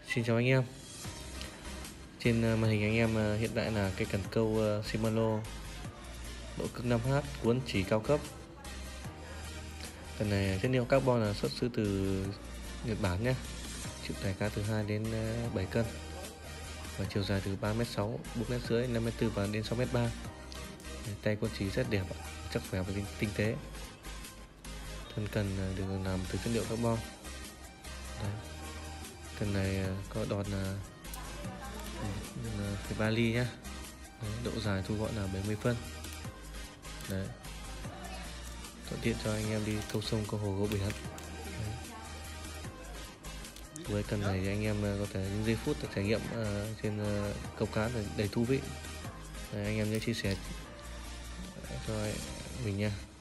Xin chào anh em. Trên màn hình anh em hiện tại là cái cần câu Shimano độ cực 5H cuốn chỉ cao cấp. Cần này chất liệu carbon là xuất xứ từ Nhật Bản nhé. Chịu tải cá từ 2 đến 7 cân và chiều dài từ 3m6, 4m rưỡi, 5m4 và đến 6m3. Tay cuốn chỉ rất đẹp, chắc khỏe và tinh tế. Thân cần được làm từ chất liệu carbon. Đấy. Cần này có đòn là 3 ly nhá. Đấy, độ dài thu gọn là 70 phân. Đấy, thuận tiện cho anh em đi câu sông, câu hồ, câu biển. Đấy. Với cần này thì anh em có thể những giây phút trải nghiệm trên câu cá là đầy thú vị. Đấy, anh em nhớ chia sẻ cho mình nha.